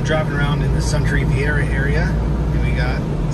driving around in the Sun Riviera area, and we got